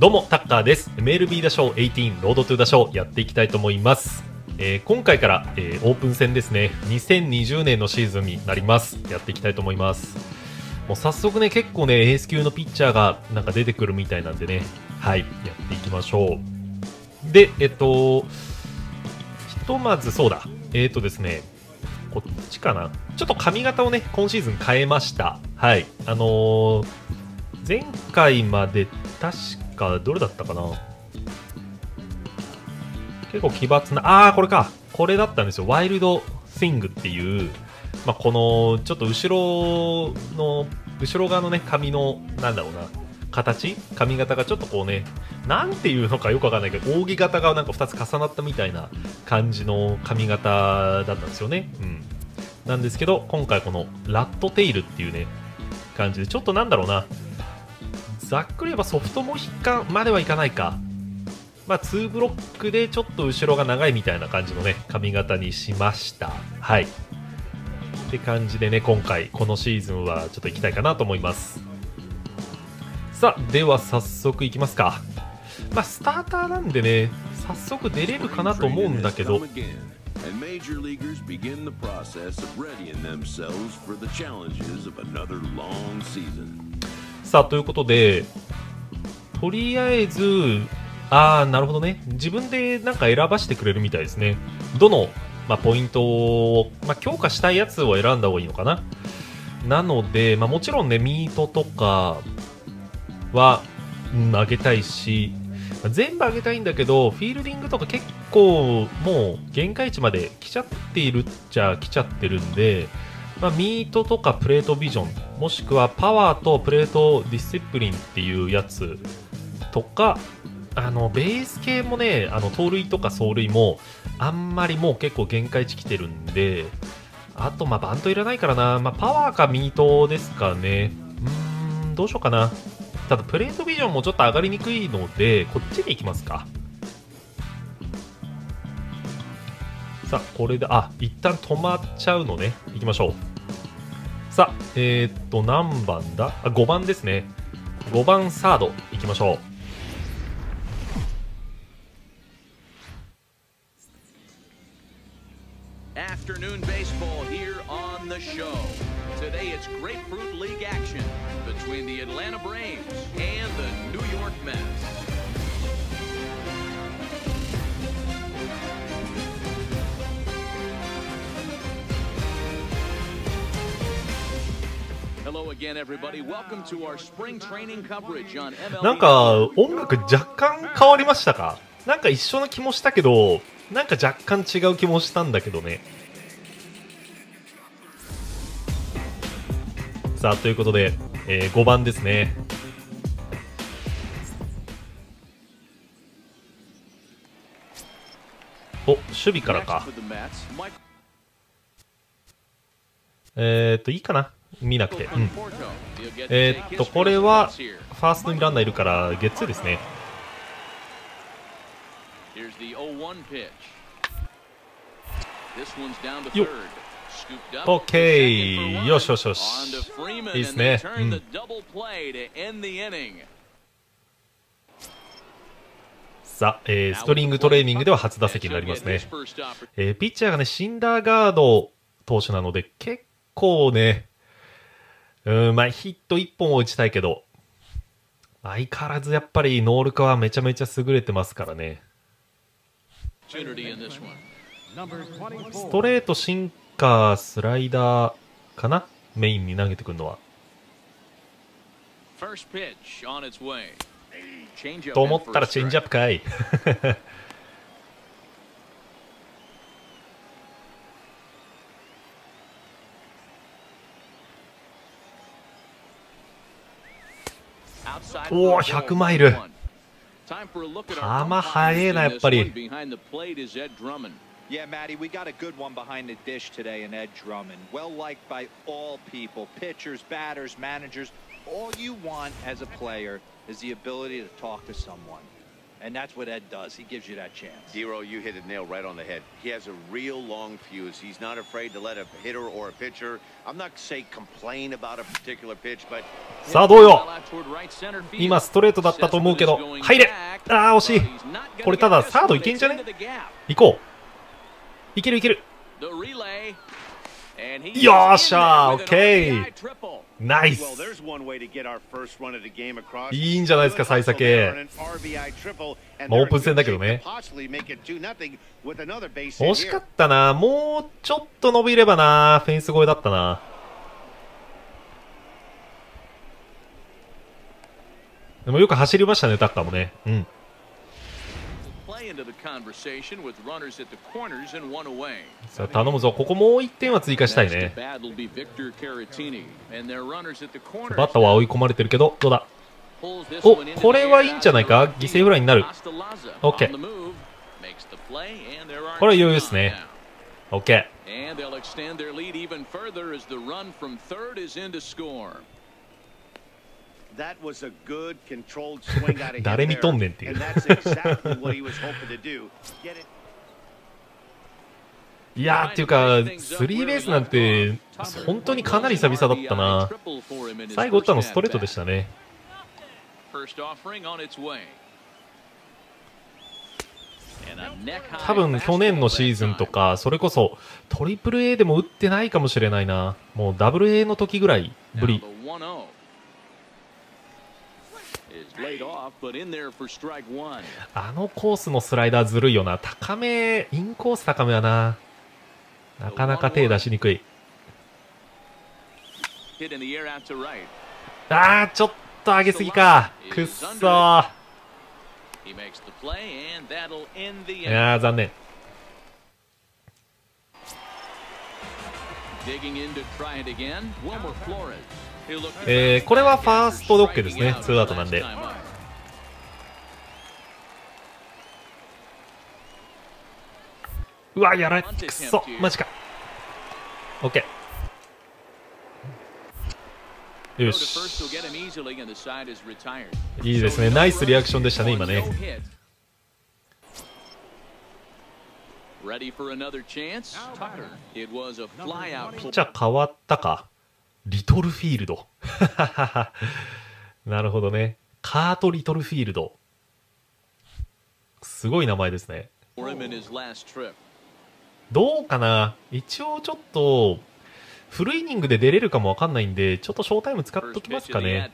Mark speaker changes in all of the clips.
Speaker 1: どうもタッカーです。 MLB ダショー18ロードトゥーダショーやっていきたいと思います。今回から、オープン戦ですね、2020年のシーズンになります。やっていきたいと思います。もう早速ね、結構ねエース級のピッチャーがなんか出てくるみたいなんでね、はい、やっていきましょう。でひとまずそうだですね、こっちかな、ちょっと髪型をね今シーズン変えました。はい、前回まで確かどれだったかな、結構奇抜な、これだったんですよ。ワイルドスイングっていう、このちょっと後ろ側のね髪のなんだろうな、髪型がちょっとこうね、なんていうのかよくわかんないけど、扇形がなんか2つ重なったみたいな感じの髪型だったんですよね。なんですけど、今回このラットテイルっていうね感じで、ちょっとなんだろうな、ざっくり言えばソフトモヒカンまではいかないか、2ブロックでちょっと後ろが長いみたいな感じのね髪型にしました。はいって感じでね、今回このシーズンはちょっといきたいかなと思います。さあでは早速いきますか。スターターなんでね早速出れるかなと思うんだけど、さあということで、とりあえずなるほどね、自分でなんか選ばしてくれるみたいですね。どの、ポイントを、強化したいやつを選んだ方がいいのかな。なので、もちろんねミートとかは、上げたいし、全部上げたいんだけど、フィールディングとか結構もう限界値まで来ちゃっているっちゃ来ちゃってるんで、ミートとかプレートビジョン、もしくはパワーとプレートディシプリンっていうやつとか、ベース系もね、盗塁とか走塁もあんまりもう結構限界値来てるんで、あとバントいらないからな、パワーかミートですかね。どうしようかな。ただプレートビジョンもちょっと上がりにくいので、こっちに行きますか。さあこれで一旦止まっちゃうのね。行きましょう。さあ何番だ、5番ですね。5番サード行きましょう。
Speaker 2: Afternoon baseball here on the show. Today it's Grapefruit League action between the Atlanta Braves and the New York Mets. Hello again, everybody. Welcome to our spring training coverage on MLB.
Speaker 1: なんか音楽若干変わりましたか？なんか一緒の気もしたけど、なんか若干違う気もしたんだけどね。さあということで、5番ですね。守備からか。いいかな、見なくて。これはファーストにランナーいるからゲッツーですね。よっ、オッケー、よしよしよし、いいですね。さあ、ストリングトレーニングでは初打席になりますね。ピッチャーがねシンダーガード投手なので、結構ね、ヒット1本を打ちたいけど、相変わらずやっぱりノール化はめちゃめちゃ優れてますからね。ストレート、シンカー、スライダーかな、メインに投げてくるのは。と思ったらチェンジアップかい。おお、100マイル。球速えなやっぱり。
Speaker 3: Yeah, Matty, we got a good one behind the dish today in Ed Drummond. Well liked by all people, pitchers, batters, managers. All you want as a player is the ability to talk to someone. And that's what Ed does. He gives you that chance.
Speaker 4: Dero, you hit the nail right on the head. He has a real long fuse. He's not afraid to let a hitter or a pitcher, I'm not say complain about a particular pitch, but
Speaker 1: さあどうよ。今ストレートだったと思うけど入れ。あー惜しい。これただサードいけんじゃね。行こう。いけるいける。よーしゃー、オッケー。ナイス。いいんじゃないですか、幸先。まあオープン戦だけどね。惜しかったな。もうちょっと伸びればな。フェンス越えだったな。でもよく走りましたね、タッカーもね。うん。さあ頼むぞ、ここもう1点は追加したいね。バッターは追い込まれてるけど、どうだ。お、これはいいんじゃないか。犠牲フライになる。 OK、 これは余裕ですね。 OK、 誰見とんねんっていう。いやーっていうかスリーベースなんて本当にかなり久々だったな。最後打ったのストレートでしたね。多分去年のシーズンとかそれこそトリプル A でも打ってないかもしれないな。もうダブル A の時ぐらいぶり。あのコースのスライダーずるいよな。高め、インコース高めはな、なかなか手出しにくい。あーちょっと上げすぎか。くっそー。いやー残念。これはファーストドッグですね。ツーアウトなんで。うわやられくそマジか。 OK、 よし、いいですね。ナイスリアクションでしたね今ね。ピッチャー変わったか。リトルフィールドなるほどね。カート・リトルフィールド、すごい名前ですね。どうかな。一応ちょっとフルイニングで出れるかもわかんないんで、ちょっとショータイム使っときますかね。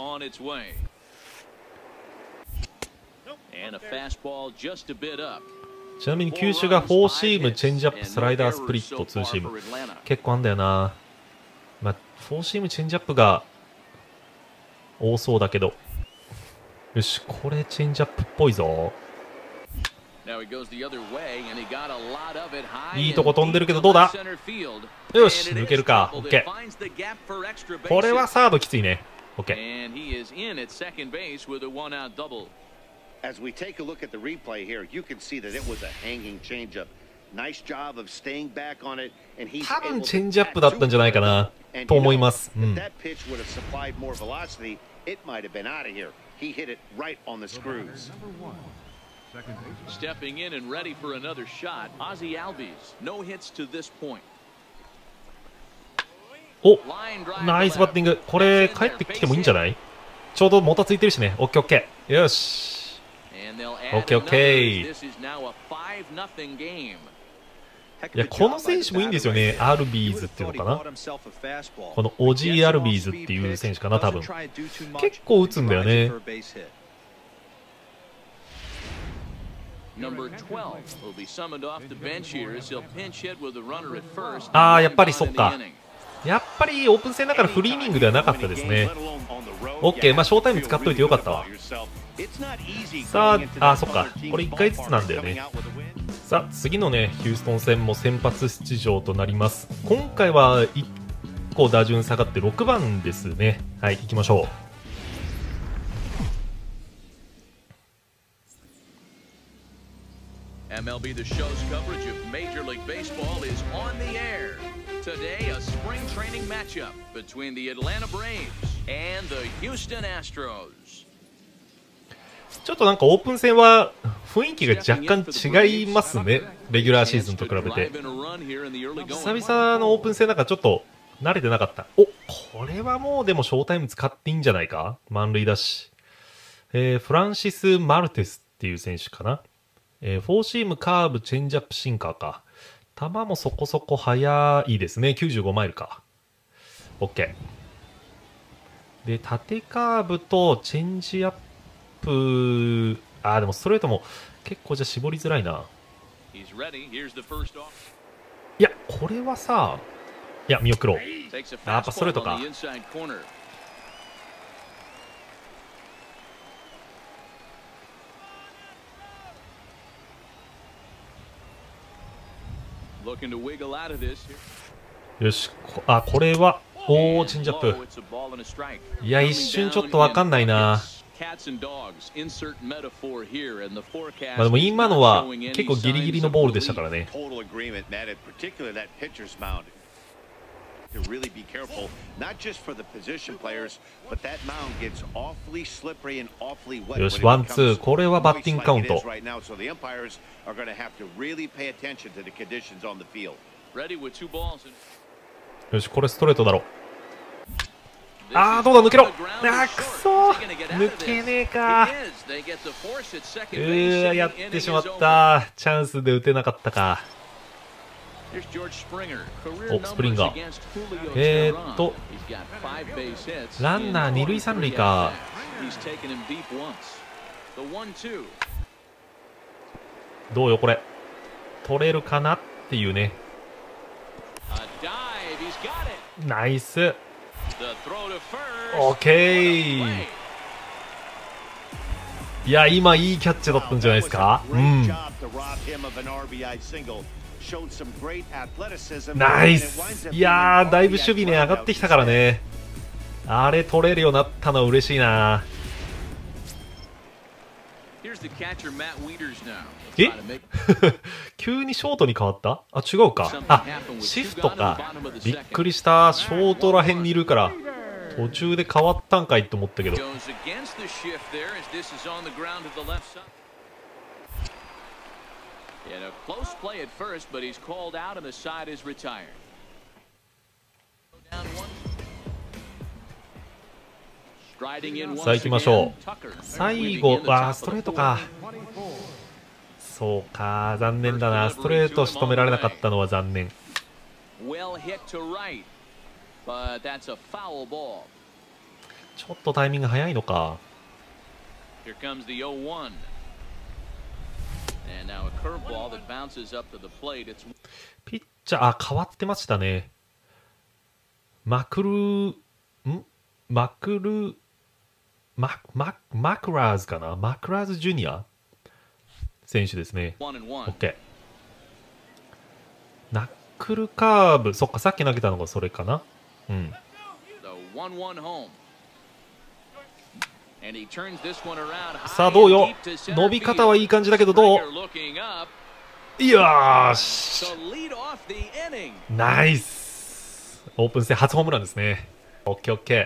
Speaker 1: ちなみに球種がフォーシーム、チェンジアップ、スライダー、スプリット、ツーシーム、結構あんだよな。まあ、フォーシーム、チェンジアップが多そうだけど。よし、これチェンジアップっぽいぞ。いいとこ飛んでるけどどうだ。よし、抜けるか。 OK、 これはサードきついね。 OK、 多分チェンジアップだったんじゃないかなと思います。うん、お、ナイスバッティング。これ帰ってきてもいいんじゃない。ちょうどもたついてるしね。 OKOK、 よし OKOK。 いやこの選手もいいんですよね。アルビーズっていうのかな。このオジー・アルビーズっていう選手かな。多分結構打つんだよね。ああやっぱりそっか。やっぱりオープン戦だからフリーイニングではなかったですね。 OK、 まあショータイム使っといてよかったわ。さあ、そっか、これ1回ずつなんだよね。さあ次のねヒューストン戦も先発出場となります。今回は1個打順下がって6番ですね。はい、行きましょう。
Speaker 2: MLB The Show's coverage of Major League Baseball is on the air. Today, a spring training matchup between the Atlanta Braves and the Houston Astros.
Speaker 1: ちょっとなんかオープン戦は雰囲気が若干違いますね、レギュラーシーズンと比べて。久々のオープン戦なんかちょっと慣れてなかった。お、これはもうでもショータイム使っていいんじゃないか、満塁だし。フランシス・マルテスっていう選手かな。フォーシーム、カーブ、チェンジアップ、シンカーか。球もそこそこ速いですね。95マイルか。OK。で、縦カーブとチェンジアップ、でもストレートも結構じゃ絞りづらいな。いや、これはさ、いや、見送ろう。やっぱストレートか。よし、これは、おー、チェンジアップ。いや、一瞬ちょっとわかんないな。まあでも今のは結構ギリギリのボールでしたからね。よし、ワンツー、これはバッティングカウント。よし、これストレートだろ。どうだ、抜けろ。くそー、抜けねえか。やってしまった。チャンスで打てなかったか。お、スプリンガー。ランナー二塁三塁か。どうよこれ、取れるかなっていうね。ナイス。オッケー。いや、今いいキャッチだったんじゃないですか。うん、ナイス。いやー、だいぶ守備ね上がってきたからね。あれ取れるようになったのは嬉しいな。え急にショートに変わった？違うか。シフトか。びっくりした。ショートらへんにいるから途中で変わったんかいと思ったけど。さあ行きましょう。最後ストレートか。そうか、残念だな。ストレート仕留められなかったのは残念。ちょっとタイミング早いのか。ピッチャー変わってましたね。マクラーズかな。マクラーズジュニア選手ですね。OK。ナックルカーブ、そっか、さっき投げたのがそれかな。うん。さあどうよ。伸び方はいい感じだけどどう。いやーし、ナイス。オープン戦初ホームランですね。OKOK。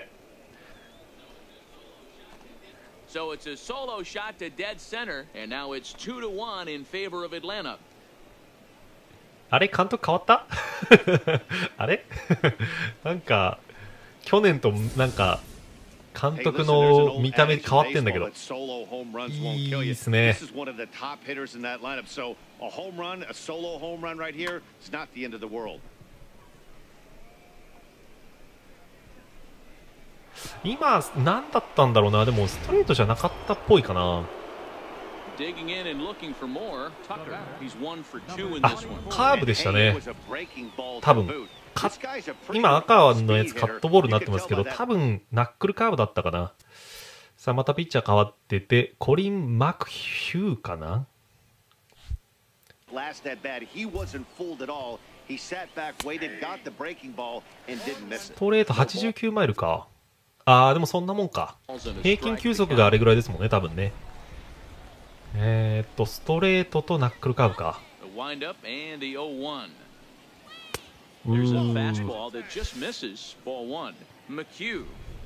Speaker 2: So it's a solo shot to dead center, and now it's 2-1 in favor of Atlanta.
Speaker 1: あれ、監督変わったあれなんか去年となんか監督の見た目変わってんだけど、いいですね。今何だったんだろうな。でもストレートじゃなかったっぽいかな。カーブでしたね。多分今赤のやつカットボールになってますけど、多分ナックルカーブだったかな。さあまたピッチャー変わってて、コリン・マクヒューかな。ストレート89マイルか。でもそんなもんか。平均球速があれぐらいですもんね、多分ね。ストレートとナックルカーブか。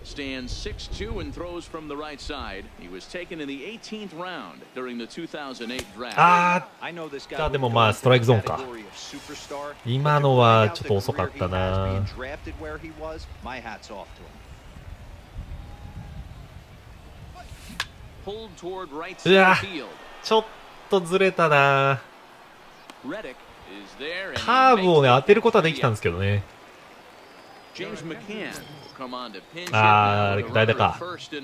Speaker 2: stands 6'2" and throws from the right side. He was taken in the 18th round during the 2008 draft.
Speaker 1: あー、でもまあストライクゾーンか。今のはちょっと遅かったな。うわ、ちょっとずれたな。カーブをね当てることはできたんですけどね。あー、代打か。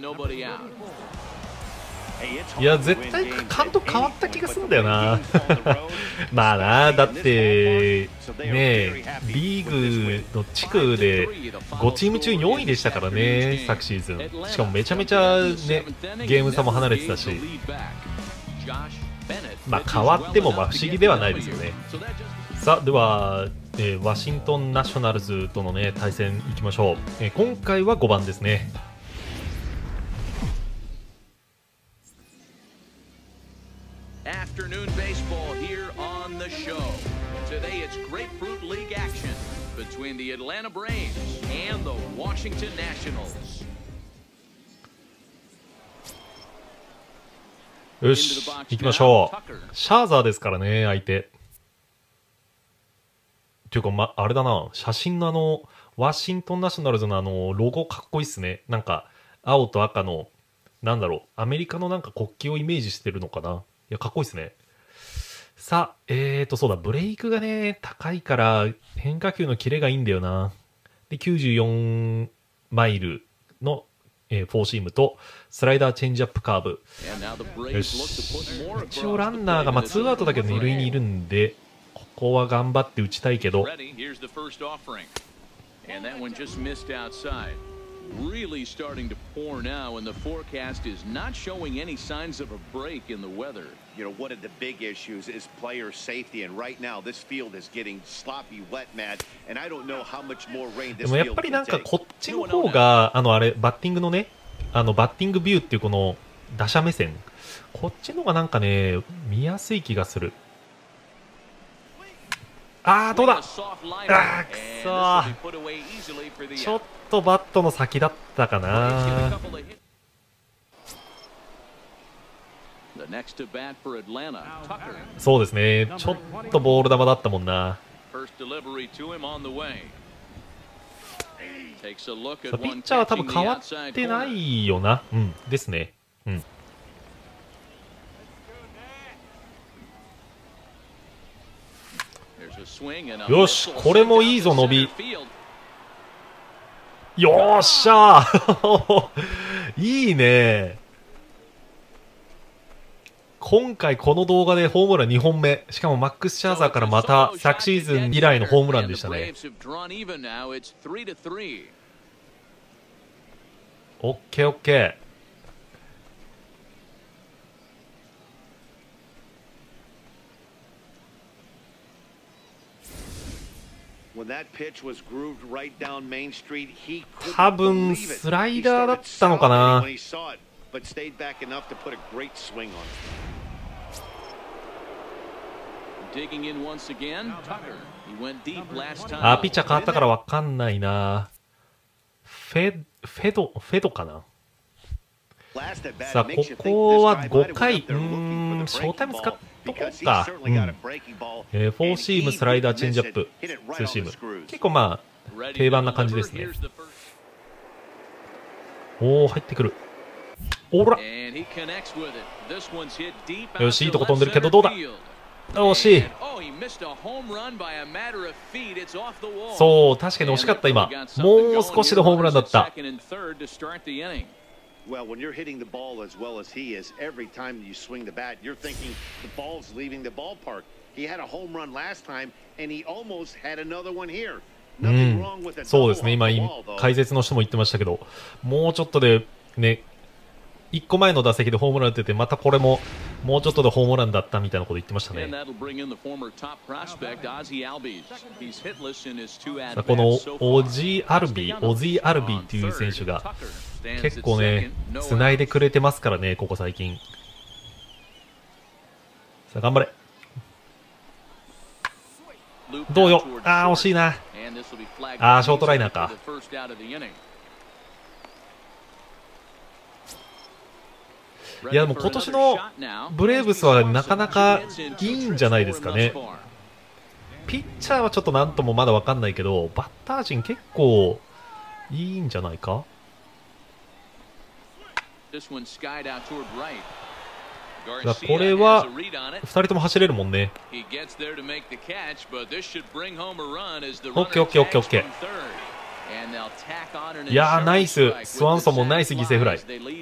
Speaker 1: いや絶対監督変わった気がするんだよな。まあな、だってね、リーグの地区で5チーム中4位でしたからね、昨シーズン。しかもめちゃめちゃねゲーム差も離れてたし、まあ変わってもまあ不思議ではないですよね。さあでは、ワシントンナショナルズとの、ね、対戦いきましょう。今回は5番ですね。
Speaker 2: Afternoon baseball here on the show. Today it's Grapefruit League action between the Atlanta Braves and the Washington Nationals.
Speaker 1: よし、行きましょう。シャーザーですからね、相手。っていうか、あれだな、写真のワシントンナショナルズのロゴかっこいいっすね。なんか、青と赤の、なんだろう、アメリカのなんか国旗をイメージしてるのかな。いや、かっこいいっすね。さあ、そうだ、ブレイクがね、高いから、変化球のキレがいいんだよな。で、94マイルの、フォーシームと、スライダーチェンジアップカーブ。よし。一応ランナーが、まあ、2アウトだけど2塁にいるんで、ここは頑張って打ちたいけど。
Speaker 2: Really starting to pour now, and the forecast is not showing any signs of a break in the weather.
Speaker 4: You know, one of the big issues is player safety, and right now this field is getting sloppy, wet, Matt, and I don't know how much more rain this field can take.
Speaker 1: でもやっぱりなんかこっちの方があれバッティングのね、バッティングビューっていうこの打者目線、こっちの方がなんかね見やすい気がする。あー、どうだ。あー、くそー。ちょっとバットの先だったかな。そうですね、ちょっとボール球だったもんな。ピッチャーは多分変わってないよな。うんですね。うん。よし、これもいいぞ、伸び。よっしゃーいいね。今回この動画でホームラン2本目、しかもマックス・シャーザーからまた昨シーズン以来のホームランでしたね。オッケーオッケー。多分スライダーだったのかな。あ、ピッチャー変わったから分かんないな。フェドかな。さあ、ここは5回、ショータイム使っとこうか。フォーシーム、スライダー、チェンジアップ、ツーシーム。結構まあ、定番な感じですね。おー、入ってくる。おら。よし、いいとこ飛んでるけど、どうだ。惜しい。そう、確かに惜しかった、今。もう少しでホームランだった。
Speaker 4: Well, when you're hitting the ball as well as he is, every time you swing the bat, you're thinking the ball's leaving the ballpark. He had a home run last time, and he almost had another one here. Nothing wrong with that.
Speaker 1: そうですね、今、解説の人も言ってましたけど、もうちょっとでね、1個前の打席でホームラン打ってて、またこれももうちょっとでホームランだったみたいなこと言ってましたね。このオジー・アルビーっていう選手が結構ねつないでくれてますからね、ここ最近。さあ頑張れ。どうよ。あー惜しいな。あーショートライナーか。 いやでも今年のブレーブスはなかなかいいんじゃないですかね。ピッチャーはちょっとなんともまだ分かんないけど、バッター陣結構いいんじゃないか。これは2人とも走れるもんね。オッケーオッケーオッケーオッケー。いやーナイス、スワンソンもナイス犠牲フライ。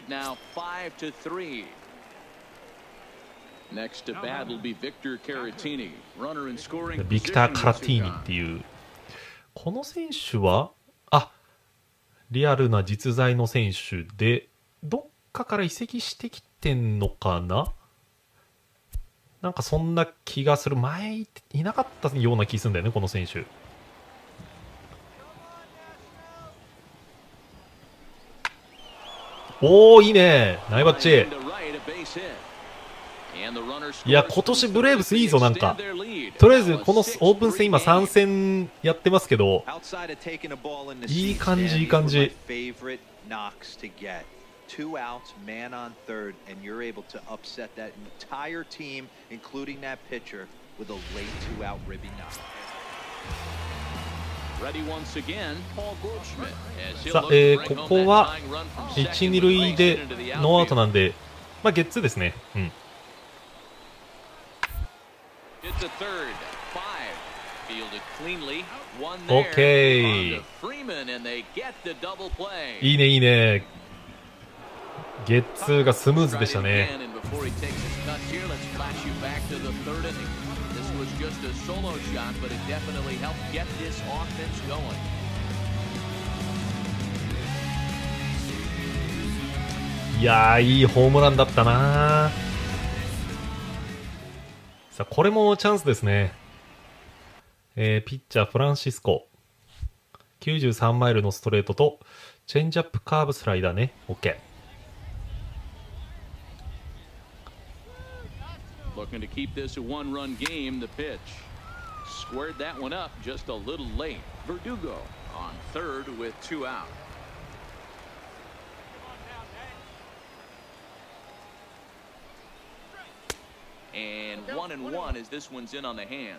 Speaker 1: ビクター・カラティーニっていうこの選手はリアルな実在の選手でどっかから移籍してきてんのかな。なんかそんな気がする。前いなかったような気するんだよねこの選手。おーいいね、ナイバッチ。いや今年ブレーブスいいぞ。なんかとりあえずこのオープン戦今3戦やってますけど、いい感じいい感じ。
Speaker 3: 2 outs, man on third, and you're able to upset that entire team, including that pitcher, with a late 2-out ribby knock.
Speaker 1: さあ、ここは1、2塁でノーアウトなんで、まあゲッツーですね。うん。オッケー。いいねいいね。ゲッツーがスムーズでしたね。いやーいいホームランだったな。さあこれもチャンスですね。ピッチャーフランシスコ93マイルのストレートとチェンジアップカーブスライダーね。 OK。
Speaker 2: Looking to keep this a one-run game. The pitch squared that one up just a little late. Verdugo on third with 2 out. And 1-1 as this one's in on the hands.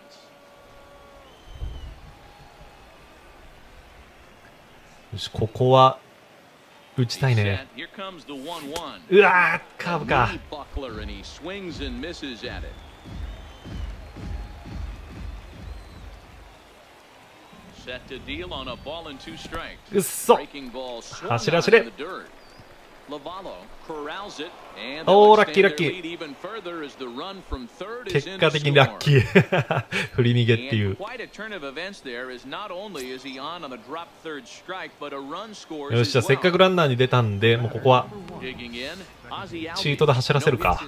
Speaker 1: よしここは打ちたいね。うわーカーブか。うっそ走れ走れ。おーラッキーラッキー。結果的にラッキー振り逃げっていう。よしじゃあせっかくランナーに出たんでもうここはチートで走らせるか。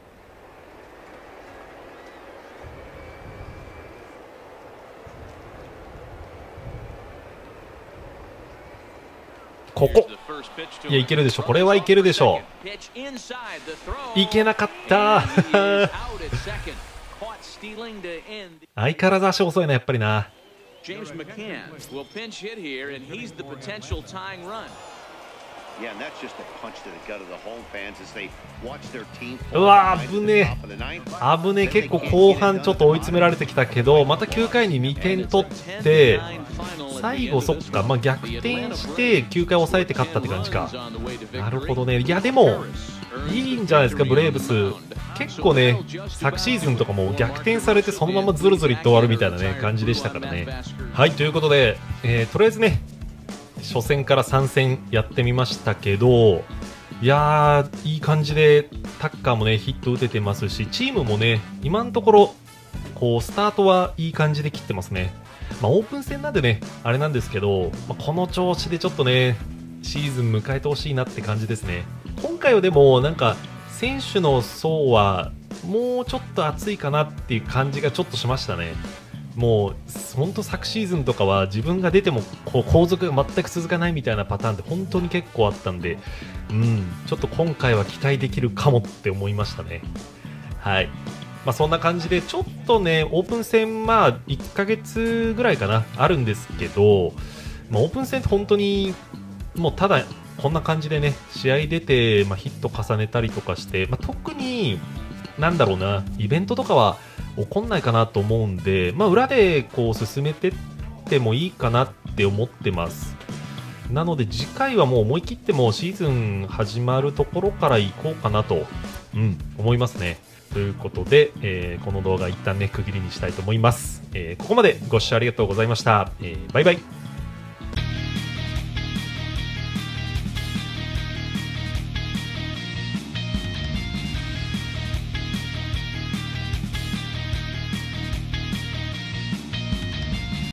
Speaker 1: ここいやいけるでしょ。これはいけるでしょう。いけなかった相変わらず足遅いなやっぱりな。うわー危ねえ危ねえ。結構後半ちょっと追い詰められてきたけどまた9回に2点取って最後そっか、まあ、逆転して9回抑えて勝ったって感じか。なるほどね。いやでもいいんじゃないですかブレーブス。結構ね昨シーズンとかも逆転されてそのままズルズルいって終わるみたいなね感じでしたからね。はいということで、とりあえずね初戦から3戦やってみましたけど、いやーいい感じでタッカーもねヒット打ててますしチームもね今のところこうスタートはいい感じで切ってますね。まあ、オープン戦なんでねあれなんですけど、まあ、この調子でちょっとねシーズン迎えてほしいなって感じですね。今回はでもなんか選手の層はもうちょっと熱いかなっていう感じがちょっとしましたね。もう本当昨シーズンとかは自分が出てもこう後続が全く続かないみたいなパターンって本当に結構あったんで、ちょっと今回は期待できるかもって思いましたね。はい、まあ、そんな感じでちょっとねオープン戦まあ1ヶ月ぐらいかなあるんですけど、まあ、オープン戦って本当にもうただこんな感じでね試合出て、ヒット重ねたりとかして、特になんだろうな、イベントとかは起こんないかなと思うんで、裏でこう進めてってもいいかなって思ってます。なので次回はもう思い切ってもシーズン始まるところから行こうかなと、思いますね。ということで、この動画一旦ね区切りにしたいと思います。ここまでご視聴ありがとうございました。バイバイ。